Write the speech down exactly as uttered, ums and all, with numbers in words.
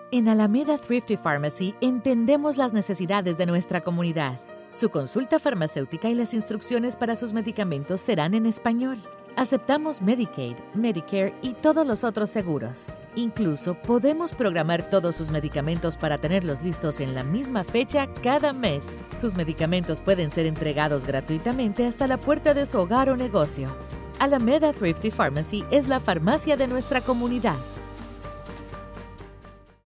En Alameda Thrifty Pharmacy entendemos las necesidades de nuestra comunidad. Su consulta farmacéutica y las instrucciones para sus medicamentos serán en español. Aceptamos Medicaid, Medicare y todos los otros seguros. Incluso podemos programar todos sus medicamentos para tenerlos listos en la misma fecha cada mes. Sus medicamentos pueden ser entregados gratuitamente hasta la puerta de su hogar o negocio. Alameda Thrifty Pharmacy es la farmacia de nuestra comunidad.